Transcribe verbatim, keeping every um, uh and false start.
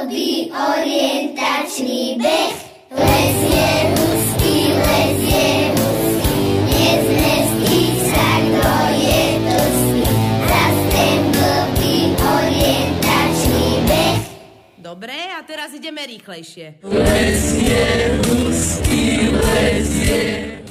blbý orientačný beh. Lezie hustý, lezie hustý, nezmestí sa, kto je tlstý. Zas ten blbý orientačný beh. Dobre, a teraz ideme rýchlejšie. Lezie hustý, lezie